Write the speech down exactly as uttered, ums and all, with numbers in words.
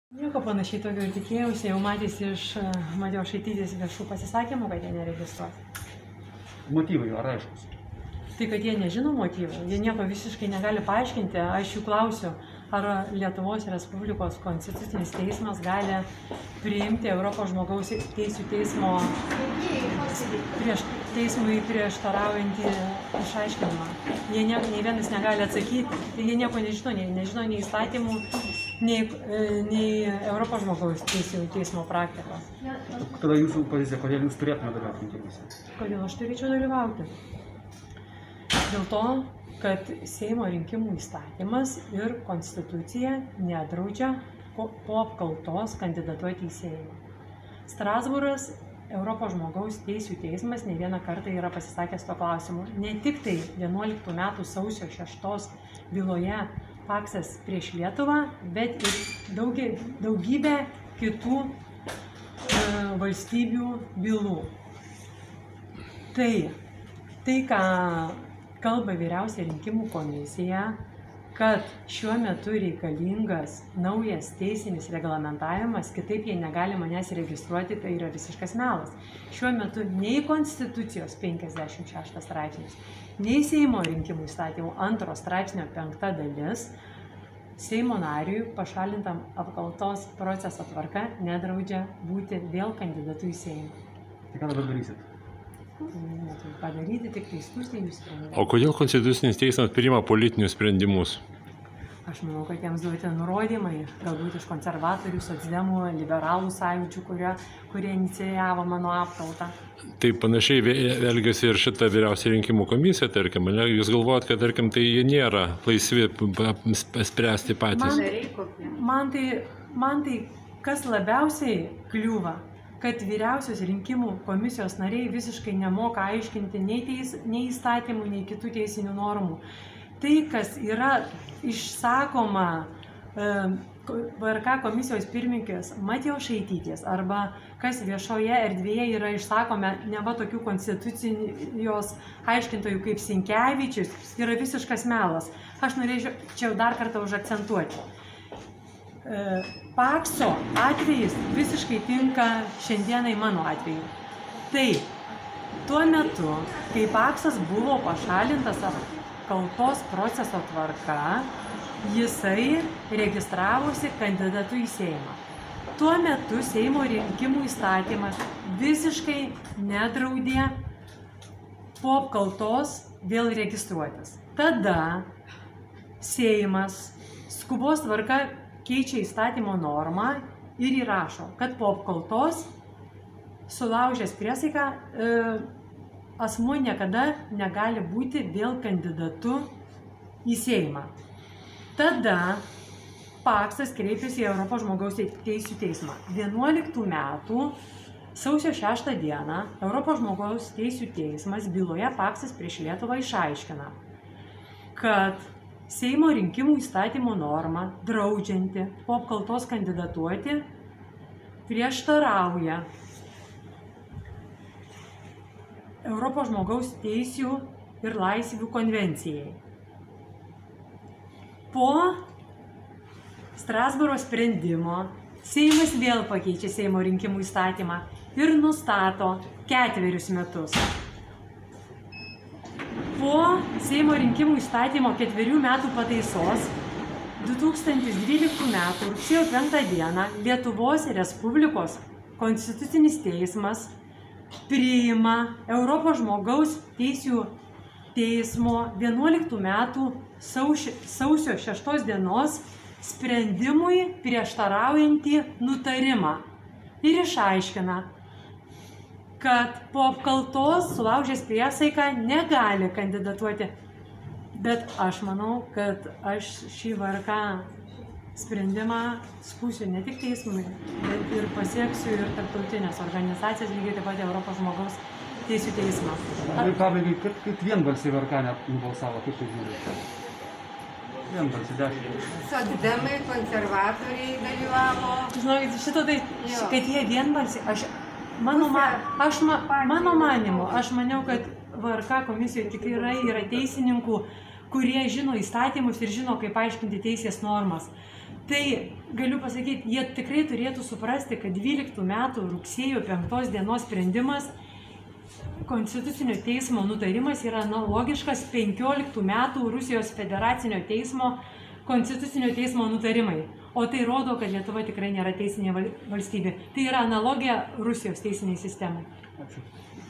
Nieko panašiai tokio ir tikėjausi, jau matėsi iš Matjošaitytės viešų pasisakymų, kad jie neregistruoti. Motyvai ar aiškus? Tai, kad jie nežino motyvų, jie nieko visiškai negali paaiškinti. Aš jų klausiu, ar Lietuvos Respublikos konstitucinis teismas gali priimti Europos žmogaus teisių teismo prieš, teismui prieštaraujantį išaiškinimą. Jie ne, nei vienas negali atsakyti, jie nieko nežino, nei, nežino nei įstatymų, nei, nei Europos žmogaus teisių teismo praktikos. Tada jūsų pozicija, kodėl jūs turėtume dalyvauti rinkimuose? Kodėl aš turėčiau dalyvauti? Dėl to, kad Seimo rinkimų įstatymas ir konstitucija nedraudžia po, po apkaltos kandidatuoti į Seimą. Strasbūras, Europos žmogaus teisių teismas, ne vieną kartą yra pasisakęs to klausimu. Ne tik tai vienuoliktų metų sausio šeštos byloje Paksas prieš Lietuvą, bet ir daugė, daugybė kitų e, valstybių bylų. Tai, tai, ką kalba vyriausia rinkimų komisija, kad šiuo metu reikalingas naujas teisinis reglamentavimas, kitaip jie negali manęs registruoti, tai yra visiškas melas. Šiuo metu nei Konstitucijos penkiasdešimt šeštas straipsnis, nei Seimo rinkimų įstatymų antro straipsnio penkta dalis Seimo nariui pašalintam apkaltos proceso tvarka nedraudžia būti vėl kandidatu į Seimą. Tai ką dabar darysit? Neturiu padaryti, tik tai skųsti jų sprendimą. O kodėl Konstitucinis teismas priima politinius sprendimus? Aš manau, kad jiems duoti nurodymai, galbūt iš konservatorių, socdemų, liberalų sąjūdžių, kurie, kurie inicijavo mano apkaltą. Tai panašiai elgiasi ir šita vyriausia rinkimų komisija, tarkim, ne? Jūs galvojat, kad, tarkim, tai jie nėra laisvi spręsti patys? Man, man, tai, man tai, kas labiausiai kliūva, kad vyriausios rinkimų komisijos nariai visiškai nemoka aiškinti nei, teis, nei įstatymų, nei kitų teisinių normų. Tai, kas yra išsakoma e, V R K komisijos pirmininkės Matjošaitytės arba kas viešoje erdvėje yra išsakome neva tokių konstitucijos aiškintojų kaip Sinkevičius, yra visiškas melas. Aš norėčiau čia dar kartą užakcentuoti. E, Pakso atvejis visiškai tinka šiandienai mano atveju. Tai tuo metu, kai Paksas buvo pašalintas apkaltos proceso tvarka, jisai registravosi kandidatu į Seimą. Tuo metu Seimo rinkimų įstatymas visiškai nedraudė po apkaltos vėl registruotis. Tada Seimas skubos tvarka keičia įstatymo normą ir įrašo, kad po apkaltos sulaužęs priesaiką e, asmuo niekada negali būti vėl kandidatu į Seimą. Tada Paksas kreipėsi į Europos žmogaus teisių teismą. vienuoliktų metų sausio šeštą dieną Europos žmogaus teisių teismas byloje Paksas prieš Lietuvą išaiškina, kad Seimo rinkimų įstatymo norma, draudžianti po apkaltos kandidatuoti, prieštarauja Europos žmogaus teisių ir laisvių konvencijai. Po Strasbūro sprendimo Seimas vėl pakeičia Seimo rinkimų įstatymą ir nustato ketverius metus. Po Seimo rinkimų įstatymo ketverių metų pataisos du tūkstantis dvyliktų metų rugsėjo penktą dieną Lietuvos Respublikos konstitucinis teismas priima Europos žmogaus teisių teismo vienuoliktų metų sausio šeštos dienos sprendimui prieštaraujantį nutarimą ir išaiškina, kad po apkaltos sulaužęs priesaiką negali kandidatuoti. Bet aš manau, kad aš šį V R K sprendimą skųsiu ne tik teismui, bet ir pasieksiu ir tarptautinės organizacijas, lygiai taip pat Europos žmogaus teisių teismą. Ir pabaigai, kaip, kaip vienbalsiai V R K nubalsavo, kaip tai žiūrėte? Vienbalsiai dešimt. Socdemai, konservatoriai dalyvavo. Žinokit, šito tai, kad jie vienbalsiai, aš... Mano, ma, aš, ma, mano manimu, aš maniau, kad V R K komisijoje tikrai yra teisininkų, kurie žino įstatymus ir žino, kaip aiškinti teisės normas. Tai galiu pasakyti, jie tikrai turėtų suprasti, kad dvyliktų metų rugsėjo penktos dienos sprendimas, Konstitucinio teismo nutarimas yra analogiškas penkioliktų metų Rusijos federacinio teismo Konstitucinio teismo nutarimai. O tai rodo, kad Lietuva tikrai nėra teisinė valstybė. Tai yra analogija Rusijos teisiniai sistemai. Ačiū.